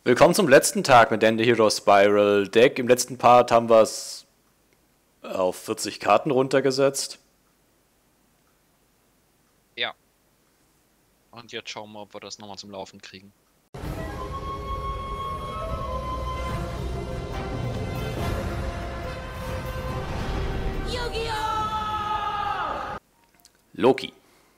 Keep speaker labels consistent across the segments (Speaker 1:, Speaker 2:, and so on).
Speaker 1: Willkommen zum letzten Tag mit Dandy Hero Spiral Deck. Im letzten Part haben wir es auf 40 Karten runtergesetzt.
Speaker 2: Ja. Und jetzt schauen wir, ob wir das nochmal zum Laufen kriegen.
Speaker 1: Loki.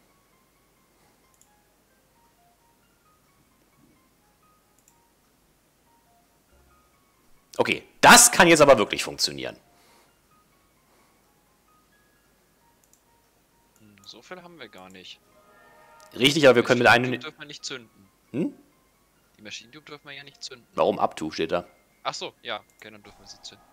Speaker 1: Okay, das kann jetzt aber wirklich funktionieren.
Speaker 2: So viel haben wir gar nicht.
Speaker 1: Richtig, aber wir können mit
Speaker 2: Machine
Speaker 1: einem...
Speaker 2: Tube dürfen wir nicht zünden.
Speaker 1: Hm?
Speaker 2: Die Machine Tube dürfen wir ja nicht zünden.
Speaker 1: Warum Up-To steht da?
Speaker 2: Ach so, ja, okay, dann dürfen wir sie zünden.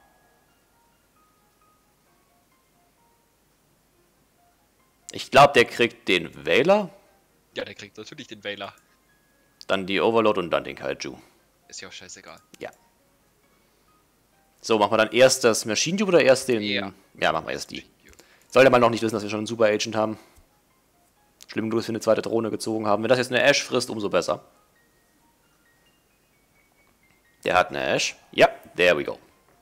Speaker 1: Ich glaube, der kriegt den Veiler,
Speaker 2: Ja, der kriegt natürlich den Veiler.
Speaker 1: dann die Overlord und dann den Kaiju.
Speaker 2: Ist ja auch scheißegal.
Speaker 1: Ja. So, machen wir dann erst das Machine Tube oder erst den...
Speaker 2: Ja.
Speaker 1: Ja, machen wir erst die. Soll der mal noch nicht wissen, dass wir schon einen Super Agent haben. Schlimm genug, dass wir eine zweite Drohne gezogen haben. Wenn das jetzt eine Ash frisst, umso besser. Der hat eine Ash. Ja, there we go.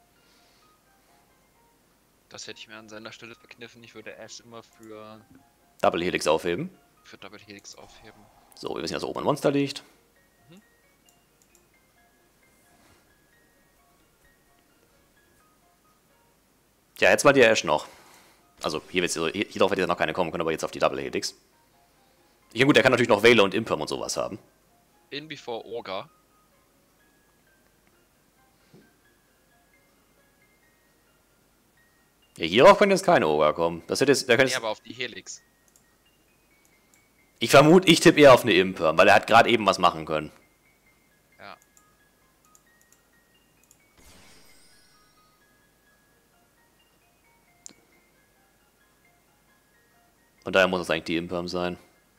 Speaker 2: Das hätte ich mir an seiner Stelle verkniffen. Ich würde Ash immer für
Speaker 1: Double Helix aufheben.
Speaker 2: Double Helix aufheben.
Speaker 1: So, wir wissen ja, dass oben ein Monster liegt. Tja, jetzt war die Ash noch. Also, hier drauf hätte jetzt noch keine kommen können, aber jetzt auf die Double Helix. Ja gut, er kann natürlich noch Veiler und Imperm und sowas haben.
Speaker 2: In before Orga.
Speaker 1: Ja, hierauf kann jetzt kein Ogre kommen. Das hätte jetzt, da
Speaker 2: Nee, aber auf die Helix.
Speaker 1: ich vermute, ich tippe eher auf eine Imperm, weil er hat gerade eben was machen können.
Speaker 2: Ja.
Speaker 1: Und daher muss es eigentlich die Imperm sein.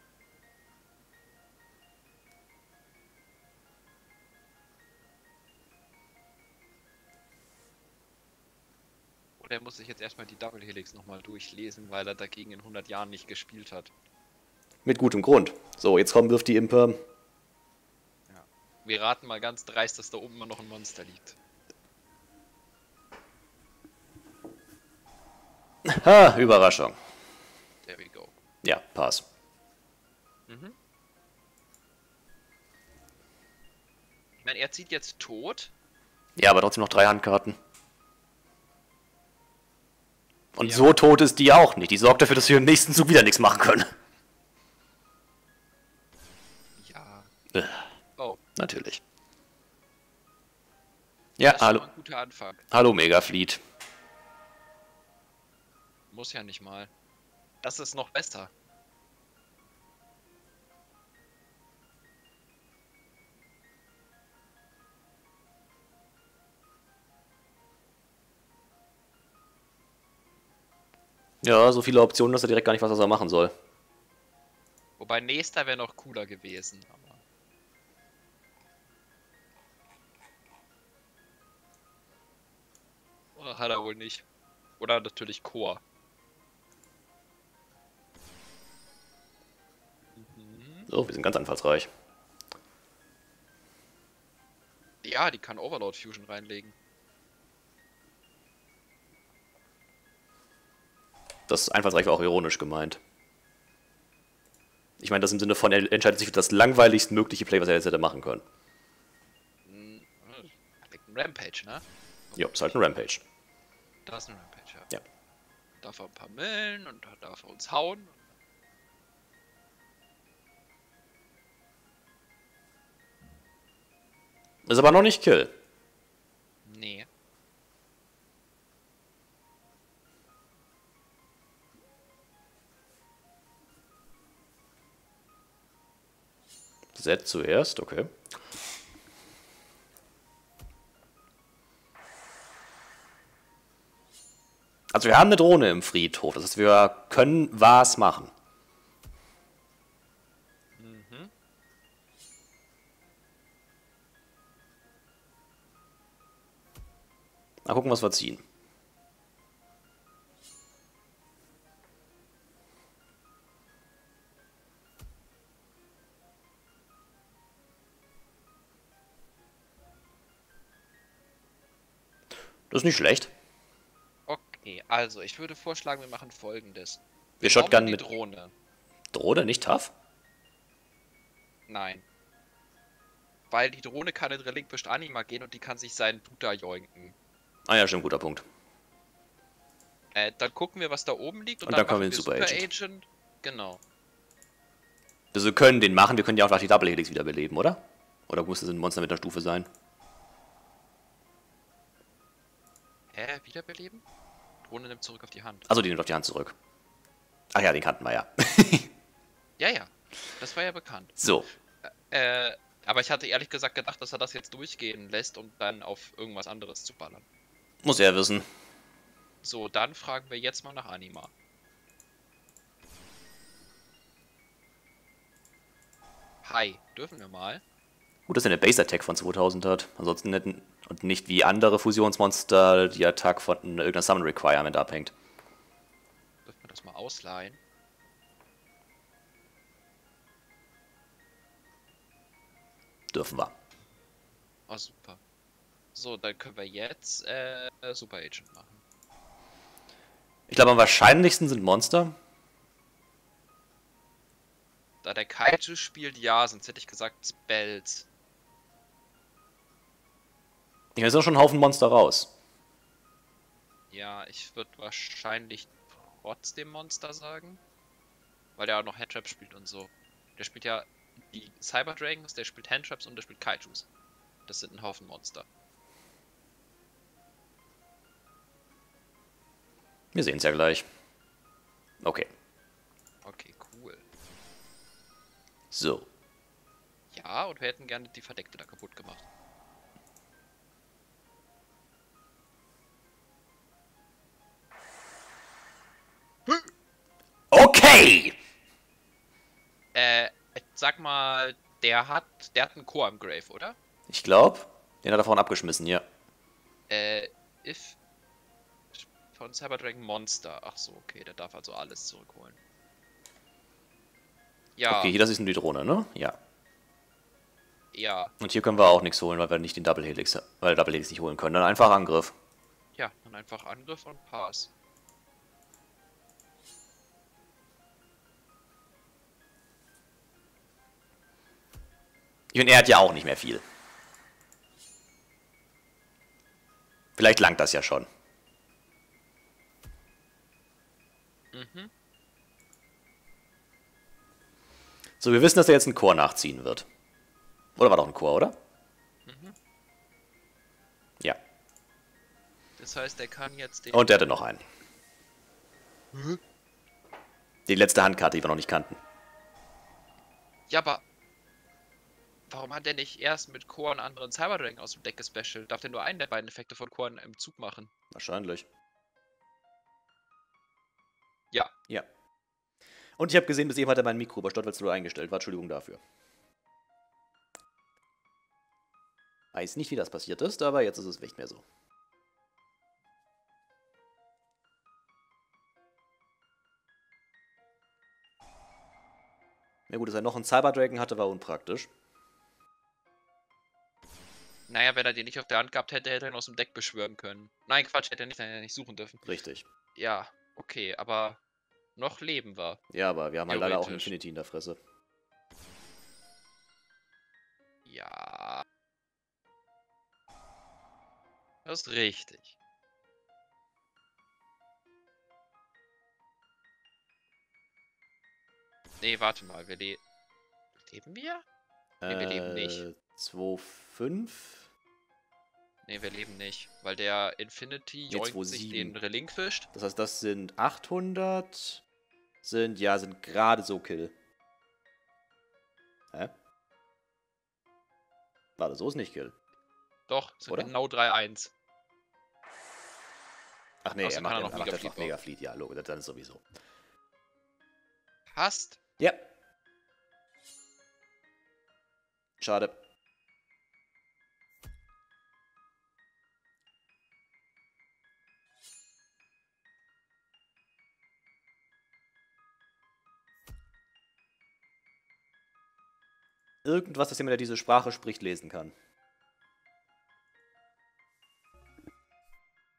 Speaker 2: Oder er muss sich jetzt erstmal die Double Helix nochmal durchlesen, weil er dagegen in 100 Jahren nicht gespielt hat.
Speaker 1: Mit gutem Grund. So, jetzt kommen, wirft die Imperm.
Speaker 2: Ja. Wir raten mal ganz dreist, dass da oben immer noch ein Monster liegt.
Speaker 1: Ha, Überraschung.
Speaker 2: There we go.
Speaker 1: Ja, Pass.
Speaker 2: Ich meine, er zieht jetzt tot.
Speaker 1: Ja, aber trotzdem noch 3 Handkarten. Und
Speaker 2: Ja.
Speaker 1: so tot ist die auch nicht. Die sorgt dafür, dass wir im nächsten Zug wieder nichts machen können.
Speaker 2: Ja.
Speaker 1: Äh,
Speaker 2: Oh.
Speaker 1: Natürlich. Ja,
Speaker 2: Das ist schon
Speaker 1: hallo.
Speaker 2: mal ein guter Anfang.
Speaker 1: Hallo Megafleet.
Speaker 2: Muss ja nicht mal. Das ist noch besser.
Speaker 1: Ja, so viele Optionen, dass er direkt gar nicht weiß, was er machen soll.
Speaker 2: Wobei nächster wäre noch cooler gewesen. Aber oh, hat er wohl nicht. Oder natürlich Chor.
Speaker 1: So, wir sind ganz anfallsreich.
Speaker 2: Ja, die kann Overlord Fusion reinlegen.
Speaker 1: Das einfallsreich war auch ironisch gemeint. Ich meine das im Sinne von, er entscheidet sich für das langweiligst mögliche Play, was er jetzt hätte machen können.
Speaker 2: Ein Rampage, ne?
Speaker 1: Ja, ist halt ein Rampage.
Speaker 2: Das ist ein Rampage, ja.
Speaker 1: Ja.
Speaker 2: Darf er ein paar Millen und darf er uns hauen.
Speaker 1: Ist aber noch nicht Kill.
Speaker 2: Nee.
Speaker 1: Set zuerst, okay. Also wir haben eine Drohne im Friedhof, das heißt, wir können was machen. Mal gucken, was wir ziehen. Das ist nicht schlecht.
Speaker 2: Okay, also ich würde vorschlagen, wir machen Folgendes.
Speaker 1: Wir
Speaker 2: Shotgun
Speaker 1: Shotgun
Speaker 2: die
Speaker 1: mit
Speaker 2: Drohne.
Speaker 1: Drohne, nicht tough?
Speaker 2: Nein. Weil die Drohne kann in Relinquished Anima gehen und die kann sich seinen Duda joinken.
Speaker 1: Ah ja, schon guter Punkt.
Speaker 2: Dann gucken wir, was da oben liegt
Speaker 1: Und dann können wir den
Speaker 2: Super
Speaker 1: Super Agent.
Speaker 2: Agent. Genau.
Speaker 1: Also wir können den machen, wir können ja auch die Double Helix wiederbeleben, oder? Oder muss das ein Monster mit einer Stufe sein?
Speaker 2: Wiederbeleben? Drohne nimmt zurück auf die Hand.
Speaker 1: Also die nimmt auf die Hand zurück. Ach ja, den kannten wir ja.
Speaker 2: Ja, ja. Das war ja bekannt.
Speaker 1: So.
Speaker 2: Aber ich hatte ehrlich gesagt gedacht, dass er das jetzt durchgehen lässt, um dann auf irgendwas anderes zu ballern.
Speaker 1: Muss er wissen.
Speaker 2: So, dann fragen wir jetzt mal nach Anima. Hi, dürfen wir mal?
Speaker 1: Gut, dass er eine Base-Attack von 2000 hat. Ansonsten hätten... Und nicht wie andere Fusionsmonster die Attack von irgendeiner Summon Requirement abhängt.
Speaker 2: Dürfen wir das mal ausleihen?
Speaker 1: Dürfen wir.
Speaker 2: Oh, super. So, dann können wir jetzt Super Agent machen.
Speaker 1: Ich glaube, am wahrscheinlichsten sind Monster.
Speaker 2: Da der Kaiju spielt, ja, sonst hätte ich gesagt Spells.
Speaker 1: Ich meine, es sind schon ein Haufen Monster raus.
Speaker 2: Ja, ich würde wahrscheinlich trotzdem Monster sagen. Weil der auch noch Handtrap spielt und so. Der spielt ja die Cyber Dragons, der spielt Handtraps und der spielt Kaijus. Das sind ein Haufen Monster.
Speaker 1: Wir sehen es ja gleich. Okay.
Speaker 2: Okay, cool.
Speaker 1: So.
Speaker 2: Ja, und wir hätten gerne die Verdeckte da kaputt gemacht.
Speaker 1: Okay!
Speaker 2: Sag mal, der hat einen Core im Grave, oder?
Speaker 1: Ich glaube, den hat er vorhin abgeschmissen, ja.
Speaker 2: If von Cyber Dragon Monster. Ach so, okay, der darf also alles zurückholen. Ja.
Speaker 1: Okay, hier, das ist nur die Drohne, ne? Ja.
Speaker 2: Ja.
Speaker 1: Und hier können wir auch nichts holen, weil wir nicht den Double Helix, weil wir Double Helix nicht holen können. Dann einfach Angriff.
Speaker 2: Ja, dann einfach Angriff und Pass.
Speaker 1: Und er hat ja auch nicht mehr viel. Vielleicht langt das ja schon.
Speaker 2: Mhm.
Speaker 1: So, wir wissen, dass er jetzt einen Chor nachziehen wird. Oder war doch ein Chor, oder?
Speaker 2: Mhm.
Speaker 1: Ja.
Speaker 2: Das heißt, er kann jetzt den...
Speaker 1: Und der hatte noch einen. Die letzte Handkarte, die wir noch nicht kannten.
Speaker 2: Ja, aber... Warum hat er nicht erst mit Core einen anderen Cyber Dragon aus dem Deck gespecialt? Darf der nur einen der beiden Effekte von Core im Zug machen?
Speaker 1: Wahrscheinlich.
Speaker 2: Ja.
Speaker 1: Ja. Und ich habe gesehen, bis eben hat er mein Mikro über Stottwelzlo eingestellt war. Entschuldigung dafür. Weiß nicht, wie das passiert ist, aber jetzt ist es nicht mehr so. Ja gut, dass er noch einen Cyberdragon hatte, war unpraktisch.
Speaker 2: Naja, wenn er den nicht auf der Hand gehabt hätte, hätte er ihn aus dem Deck beschwören können. Nein, Quatsch, hätte er nicht suchen dürfen.
Speaker 1: Richtig.
Speaker 2: Ja, okay, aber noch leben wir.
Speaker 1: Ja, aber wir haben halt leider auch einen
Speaker 2: Theoretisch.
Speaker 1: Infinity in der Fresse.
Speaker 2: Ja. Das ist richtig. Nee, warte mal, leben wir? Nee, wir leben nicht.
Speaker 1: 2,5?
Speaker 2: Nee, wir leben nicht, weil der Infinity
Speaker 1: Nee,
Speaker 2: joint sich
Speaker 1: 2,7.
Speaker 2: den Relinquished.
Speaker 1: Das heißt, das sind 800. Sind gerade so Kill. Hä? Warte, so ist nicht Kill.
Speaker 2: Doch, sind
Speaker 1: Oder?
Speaker 2: genau 3-1.
Speaker 1: Ach nee,
Speaker 2: Außerdem
Speaker 1: er
Speaker 2: kann er
Speaker 1: macht
Speaker 2: noch
Speaker 1: einfach
Speaker 2: Megafleet bauen.
Speaker 1: Megafleet. Ja, Logo, dann ist sowieso.
Speaker 2: Passt.
Speaker 1: Ja. Schade. Irgendwas, dass jemand, der diese Sprache spricht, lesen kann.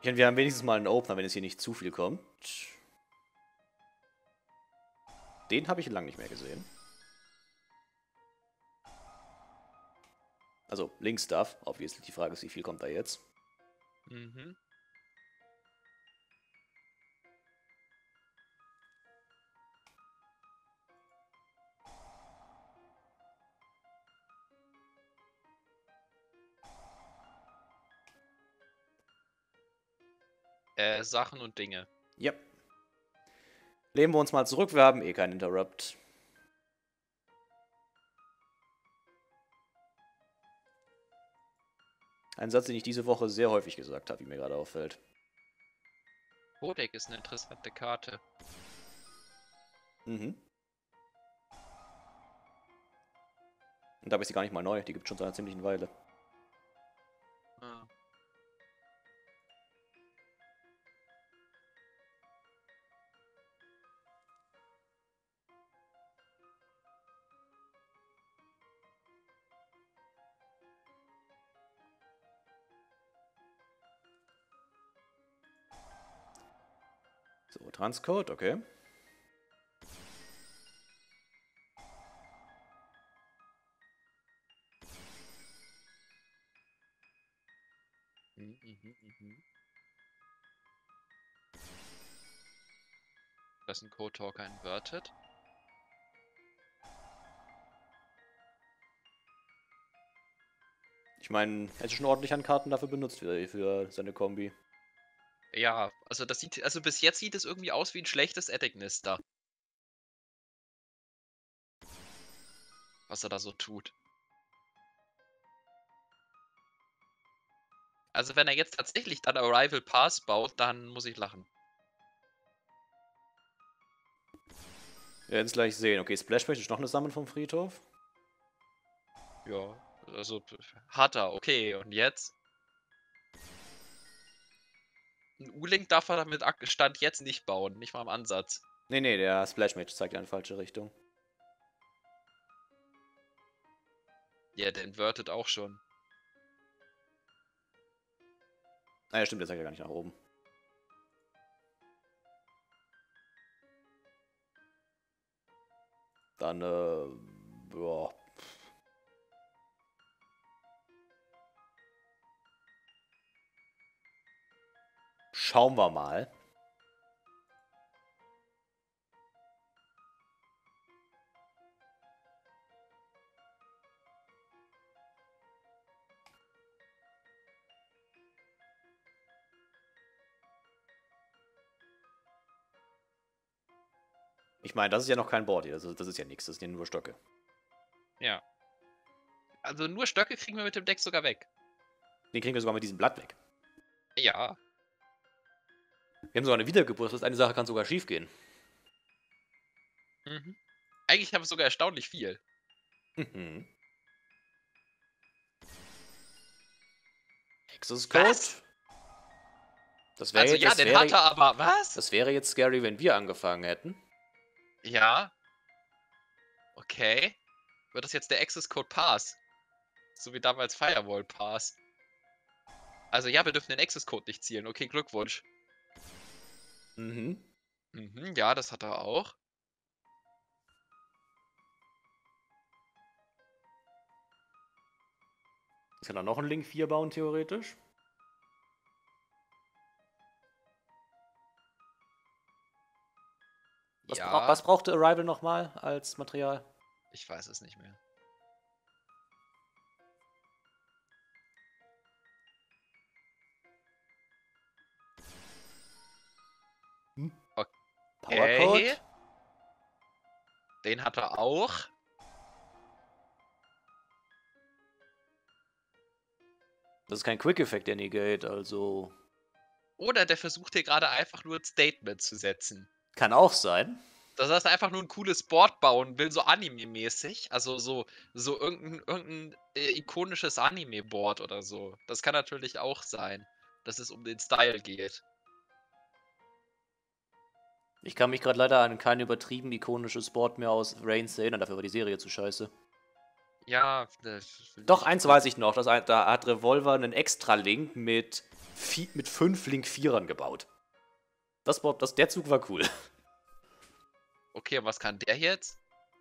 Speaker 1: Ich meine, wir haben wenigstens mal einen Opener, wenn es hier nicht zu viel kommt. Den habe ich lange nicht mehr gesehen. Also, Link-Stuff. Obviously, die Frage ist, wie viel kommt da jetzt?
Speaker 2: Mhm. Sachen und Dinge.
Speaker 1: Ja. Lehnen wir uns mal zurück, wir haben eh keinen Interrupt. Ein Satz, den ich diese Woche sehr häufig gesagt habe, wie mir gerade auffällt.
Speaker 2: Codec ist eine interessante Karte.
Speaker 1: Mhm. Und dabei ist sie gar nicht mal neu, die gibt es schon seit einer ziemlichen Weile.
Speaker 2: Ah.
Speaker 1: So, Transcode, okay.
Speaker 2: Das ist ein Code Talker inverted.
Speaker 1: Ich meine, er ist schon ordentlich an Karten dafür benutzt für seine Kombi.
Speaker 2: Ja, also das sieht, also bis jetzt sieht es irgendwie aus wie ein schlechtes Attic-Nister. Was er da so tut. Also wenn er jetzt tatsächlich dann Arrival Pass baut, dann muss ich lachen.
Speaker 1: Wir werden es gleich sehen. Okay, Splashback ist noch eine Sammlung vom Friedhof.
Speaker 2: Ja, also hat er, okay, und jetzt? Ein U-Link darf er damit Stand jetzt nicht bauen, nicht mal im Ansatz.
Speaker 1: Nee, nee, der Splashmage zeigt ja in falsche Richtung.
Speaker 2: Ja, der inverted auch schon.
Speaker 1: Naja, stimmt, der zeigt ja gar nicht nach oben. Dann, ja. Schauen wir mal. Ich meine, das ist ja noch kein Board hier. Das ist ja nichts. Das sind ja nur Stöcke.
Speaker 2: Ja. Also nur Stöcke kriegen wir mit dem Deck sogar weg.
Speaker 1: Den kriegen wir sogar mit diesem Blatt weg.
Speaker 2: Ja.
Speaker 1: Wir haben sogar eine Wiedergeburt. Das heißt, eine Sache kann sogar schief gehen.
Speaker 2: Mhm. Eigentlich haben wir sogar erstaunlich viel.
Speaker 1: Mhm. Access Code.
Speaker 2: Was?
Speaker 1: Das wäre
Speaker 2: Also ja, den hat er aber, was?
Speaker 1: Das wäre jetzt scary, wenn wir angefangen hätten.
Speaker 2: Ja. Okay. Wird das jetzt der Access Code Pass? So wie damals Firewall Pass. Also ja, wir dürfen den Access Code nicht zielen. Okay, Glückwunsch.
Speaker 1: Mhm.
Speaker 2: Mhm, ja, das hat er auch.
Speaker 1: Ich kann da noch einen Link 4 bauen, theoretisch.
Speaker 2: Ja,
Speaker 1: Was brauchte Arrival nochmal als Material?
Speaker 2: ich weiß es nicht mehr.
Speaker 1: Powercode?
Speaker 2: Den hat er auch.
Speaker 1: Das ist kein Quick-Effekt, der Negate, also.
Speaker 2: Oder der versucht hier gerade einfach nur ein Statement zu setzen.
Speaker 1: Kann auch sein.
Speaker 2: Dass er einfach nur ein cooles Board bauen will, so Anime-mäßig. Also so irgendein ikonisches Anime-Board oder so. Das kann natürlich auch sein, dass es um den Style geht.
Speaker 1: Ich kann mich gerade leider an kein übertrieben ikonisches Board mehr aus Reigns erinnern, dafür war die Serie zu scheiße.
Speaker 2: Ja,
Speaker 1: Doch, eins weiß ich noch. Da hat Revolver einen Extra-Link mit mit 5 Link-Vierern gebaut. Der Zug war cool.
Speaker 2: Okay, und was kann der jetzt?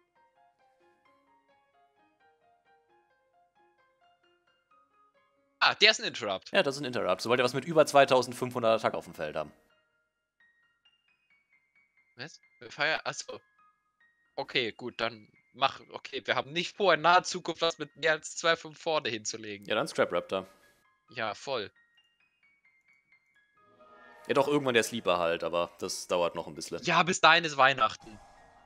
Speaker 2: Ah, der ist ein Interrupt.
Speaker 1: Ja, das ist ein Interrupt. Sobald ihr was mit über 2500 Attack auf dem Feld haben.
Speaker 2: Was? Achso. Okay, gut, dann mach. Okay, wir haben nicht vor, in naher Zukunft was mit mehr als 2,5 vorne hinzulegen.
Speaker 1: Ja, dann Scrap Raptor.
Speaker 2: Ja, voll.
Speaker 1: Ja, doch, irgendwann der Sleeper halt, aber das dauert noch ein bisschen.
Speaker 2: Ja, bis dahin ist Weihnachten.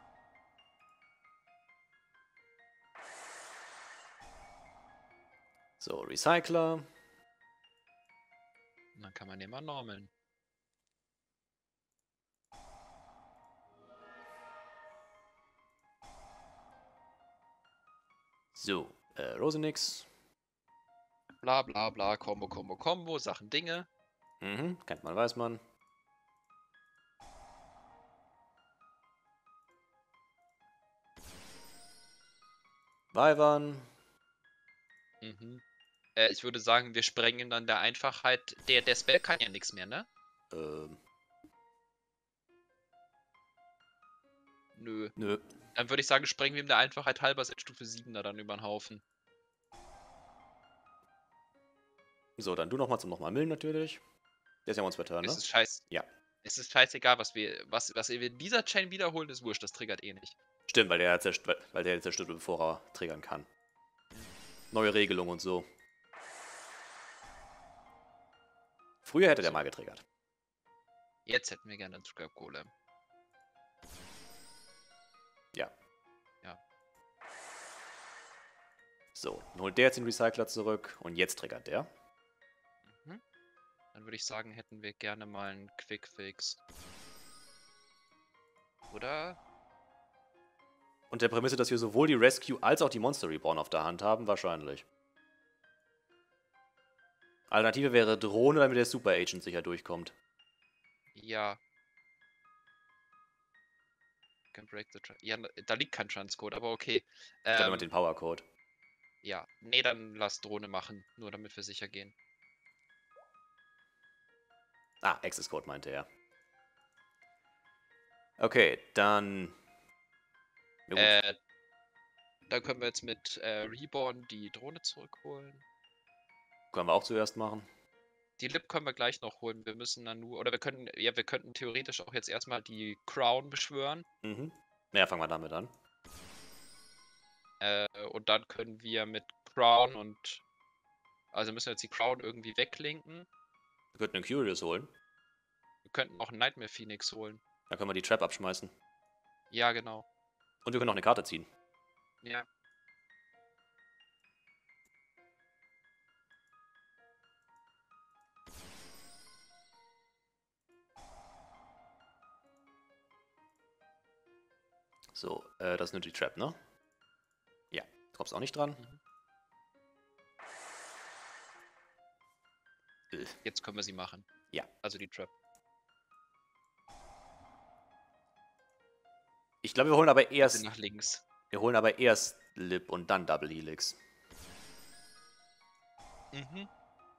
Speaker 1: So, Recycler.
Speaker 2: Und dann kann man den mal normeln.
Speaker 1: So, Rosenix.
Speaker 2: Bla bla bla, Combo, Sachen, Dinge.
Speaker 1: Mhm, kennt man, weiß man. Wyvern.
Speaker 2: Mhm. Ich würde sagen, wir sprengen dann der Einfachheit. Der Spell kann ja nichts mehr, ne? Nö.
Speaker 1: Nö.
Speaker 2: Dann würde ich sagen, sprengen wir ihm der Einfachheit halber seit Stufe 7er dann über den Haufen.
Speaker 1: So, dann du nochmal zum nochmal Millen natürlich. Der ist ja uns Turn, ne?
Speaker 2: Es ist scheiß.
Speaker 1: Ja.
Speaker 2: Es ist scheißegal, was wir in dieser Chain wiederholen, ist wurscht, das triggert eh nicht.
Speaker 1: Stimmt, weil der zerstört, bevor er triggern kann. Neue Regelung und so. Früher hätte der mal getriggert.
Speaker 2: Jetzt hätten wir gerne einen Scrap Golem.
Speaker 1: Ja.
Speaker 2: Ja.
Speaker 1: So, dann holt der jetzt den Recycler zurück und jetzt triggert der.
Speaker 2: Mhm. Dann würde ich sagen, hätten wir gerne mal einen Quick-Fix. Oder?
Speaker 1: Und der Prämisse, dass wir sowohl die Rescue als auch die Monster Reborn auf der Hand haben, wahrscheinlich. Alternative wäre Drohne, damit der Super Agent sicher durchkommt.
Speaker 2: Ja. Can break the ja, da liegt kein Transcode, aber okay.
Speaker 1: Ich glaube, jemand den Power Code.
Speaker 2: Ja. Nee, dann lass Drohne machen, nur damit wir sicher gehen.
Speaker 1: Ah, Access Code meinte er. Okay, dann.
Speaker 2: Ja, dann können wir jetzt mit Reborn die Drohne zurückholen.
Speaker 1: Können wir auch zuerst machen.
Speaker 2: Die Lip können wir gleich noch holen. Wir müssen dann nur. Oder wir könnten theoretisch auch jetzt erstmal die Crown beschwören.
Speaker 1: Mhm. Naja, fangen wir damit an.
Speaker 2: Und dann können wir mit Crown und. Also müssen wir jetzt die Crown irgendwie weglinken.
Speaker 1: Wir könnten einen Curious holen.
Speaker 2: Wir könnten auch einen Nightmare Phoenix holen.
Speaker 1: Dann können wir die Trap abschmeißen.
Speaker 2: Ja, genau.
Speaker 1: Und wir können auch eine Karte ziehen.
Speaker 2: Ja.
Speaker 1: So, das ist nur die Trap, ne? Ja, du kommst auch nicht dran.
Speaker 2: Jetzt können wir sie machen.
Speaker 1: Ja.
Speaker 2: Also die Trap.
Speaker 1: Ich glaube, wir holen aber erst.
Speaker 2: Nach links.
Speaker 1: Wir holen aber erst Lip und dann Double Helix.
Speaker 2: Mhm.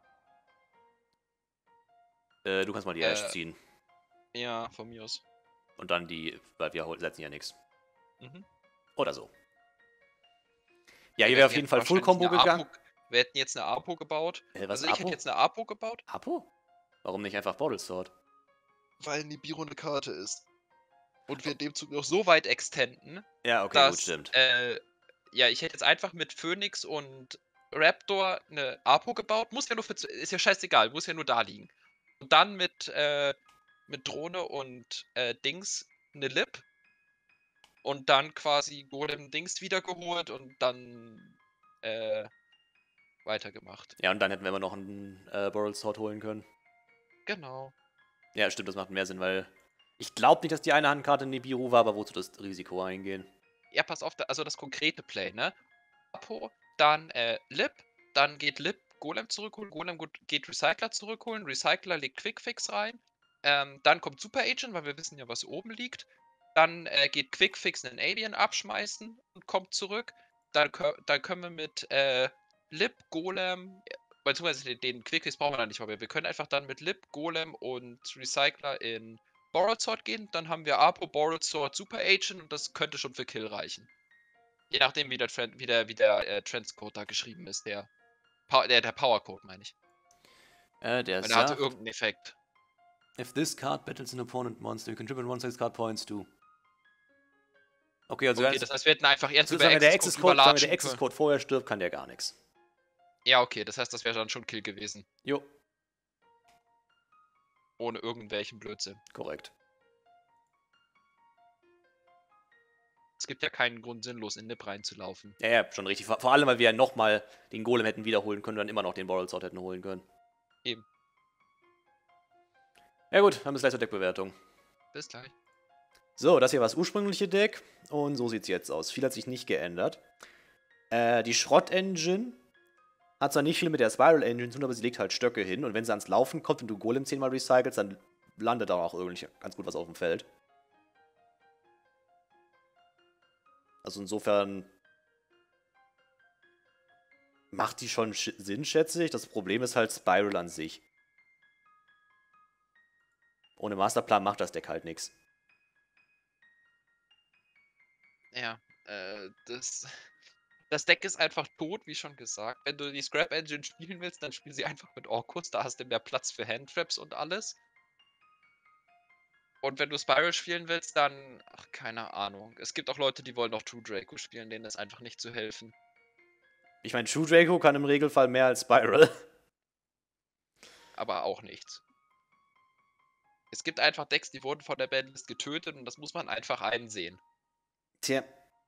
Speaker 1: Du kannst mal die Ash ziehen.
Speaker 2: Ja, von mir aus.
Speaker 1: Und dann die, weil wir setzen ja nichts.
Speaker 2: Mhm.
Speaker 1: Oder so. Ja, hier wäre auf jeden Fall Full-Combo gegangen.
Speaker 2: Wir hätten jetzt eine Apo gebaut.
Speaker 1: Was,
Speaker 2: Also ich hätte jetzt eine Apo gebaut.
Speaker 1: Apo? Warum nicht einfach Bottle Sword?
Speaker 2: Weil Nibiru eine Karte ist. Und wir in dem Zug noch so weit extenden.
Speaker 1: Ja, okay,
Speaker 2: dass,
Speaker 1: gut, stimmt.
Speaker 2: Ja, ich hätte jetzt einfach mit Phoenix und Raptor eine Apo gebaut. Muss ja nur ist ja scheißegal, muss ja nur da liegen. Und dann mit Drohne und Dings eine Lip. Und dann quasi Golem Dings wiedergeholt und dann weitergemacht.
Speaker 1: Ja, und dann hätten wir immer noch einen Bottle Sword holen können.
Speaker 2: Genau.
Speaker 1: Ja, stimmt, das macht mehr Sinn, weil ich glaube nicht, dass die eine Handkarte Nibiru war, aber wozu das Risiko eingehen?
Speaker 2: Ja, pass auf, also das konkrete Play, ne? Apo, dann Lip, dann geht Lip Golem zurückholen, Golem geht Recycler zurückholen, Recycler legt Quickfix rein, dann kommt Super Agent, weil wir wissen ja, was oben liegt, dann geht Quickfix einen Alien abschmeißen und kommt zurück, dann können wir mit Lip, Golem, beziehungsweise den Quickfix brauchen wir dann nicht mehr. Wir können einfach dann mit Lip, Golem und Recycler in Borrowed Sword gehen. Dann haben wir Apo, Borrowed Sword, Super Agent und das könnte schon für Kill reichen. Je nachdem, wie der Transcode da geschrieben ist. Der Powercode, meine ich.
Speaker 1: Der
Speaker 2: Weil
Speaker 1: sagt,
Speaker 2: der hatte irgendeinen Effekt.
Speaker 1: if this card battles an opponent monster, you contribute 1 card points to. Okay, also
Speaker 2: Okay, das heißt, wir hätten einfach erst
Speaker 1: wenn der
Speaker 2: Access-Code
Speaker 1: Access-Code vorher stirbt, kann der gar nichts.
Speaker 2: Ja, okay, das heißt, das wäre dann schon Kill gewesen.
Speaker 1: Jo.
Speaker 2: Ohne irgendwelchen Blödsinn.
Speaker 1: Korrekt.
Speaker 2: Es gibt ja keinen Grund, sinnlos in Nip reinzulaufen.
Speaker 1: Ja, schon richtig. Vor allem, weil wir ja nochmal den Golem hätten wiederholen können und dann immer noch den Borrowed Sword hätten holen können.
Speaker 2: Eben.
Speaker 1: Ja gut, dann bis gleich zur Deckbewertung.
Speaker 2: Bis gleich.
Speaker 1: So, das hier war das ursprüngliche Deck und so sieht es jetzt aus. Viel hat sich nicht geändert. Die Schrott-Engine hat zwar nicht viel mit der Spiral-Engine zu tun, aber sie legt halt Stöcke hin und wenn sie ans Laufen kommt und du Golem 10-mal recycelst, dann landet da auch irgendwie ganz gut was auf dem Feld. Also insofern macht die schon Sinn, schätze ich. Das Problem ist halt Spiral an sich. Ohne Masterplan macht das Deck halt nichts.
Speaker 2: Ja, das Deck ist einfach tot, wie schon gesagt. Wenn du die Scrap Engine spielen willst, dann spiel sie einfach mit Orkus. Da hast du mehr Platz für Handtraps und alles. Und wenn du Spiral spielen willst, dann... Ach, keine Ahnung. Es gibt auch Leute, die wollen noch True Draco spielen, denen ist einfach nicht zu helfen.
Speaker 1: Ich meine, True Draco kann im Regelfall mehr als Spiral.
Speaker 2: Aber auch nichts. Es gibt einfach Decks, die wurden von der Bandlist getötet und das muss man einfach einsehen.
Speaker 1: Tja.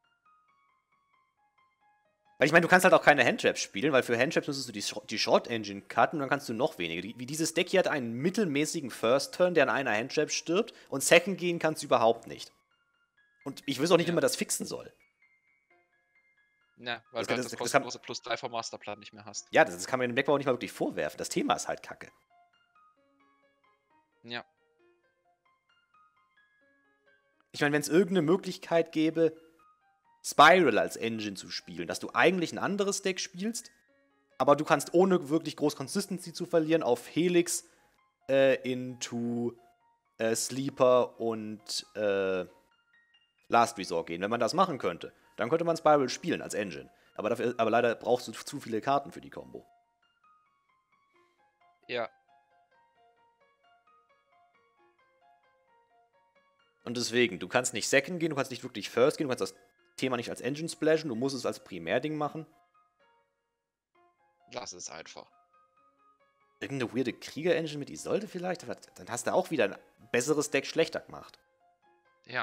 Speaker 1: Weil ich meine, du kannst halt auch keine Handtraps spielen, weil für Handtraps müsstest du die Short-Engine cutten und dann kannst du noch weniger. Wie dieses Deck hier hat einen mittelmäßigen First-Turn, der an einer Handtrap stirbt und Second gehen kannst du überhaupt nicht. Und ich weiß auch nicht, wie man das fixen soll.
Speaker 2: Ja, weil
Speaker 1: Das
Speaker 2: du
Speaker 1: kann-
Speaker 2: halt das
Speaker 1: das kann-
Speaker 2: kostenlose Plus 3 vom Masterplan nicht mehr hast.
Speaker 1: Ja, das kann man dem Deckbau nicht mal wirklich vorwerfen. Das Thema ist halt kacke.
Speaker 2: Ja.
Speaker 1: Ich meine, wenn es irgendeine Möglichkeit gäbe, Spiral als Engine zu spielen, dass du eigentlich ein anderes Deck spielst, aber du kannst ohne wirklich groß Consistency zu verlieren auf Helix into Sleeper und Last Resort gehen. Wenn man das machen könnte, dann könnte man Spiral spielen als Engine. Aber leider brauchst du zu viele Karten für die Combo.
Speaker 2: Ja.
Speaker 1: Und deswegen, du kannst nicht Second gehen, du kannst nicht wirklich First gehen, du kannst das Thema nicht als Engine splashen, du musst es als Primärding machen.
Speaker 2: Lass es einfach.
Speaker 1: Irgendeine weirde Krieger-Engine mit Isolde vielleicht? Aber dann hast du auch wieder ein besseres Deck schlechter gemacht.
Speaker 2: Ja.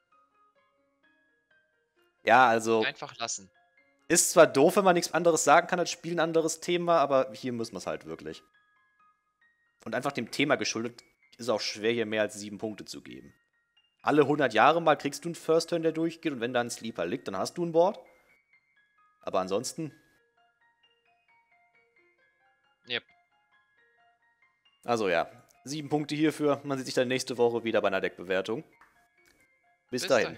Speaker 1: Ja, also,
Speaker 2: Einfach lassen.
Speaker 1: ist zwar doof, wenn man nichts anderes sagen kann als Spiel ein anderes Thema, aber hier müssen wir es halt wirklich. Und einfach dem Thema geschuldet ist auch schwer, hier mehr als 7 Punkte zu geben. Alle 100 Jahre mal kriegst du einen First Turn, der durchgeht, und wenn da ein Sleeper liegt, dann hast du ein Board. Aber ansonsten.
Speaker 2: Yep.
Speaker 1: Also ja, 7 Punkte hierfür. Man sieht sich dann nächste Woche wieder bei einer Deckbewertung. Bis dahin.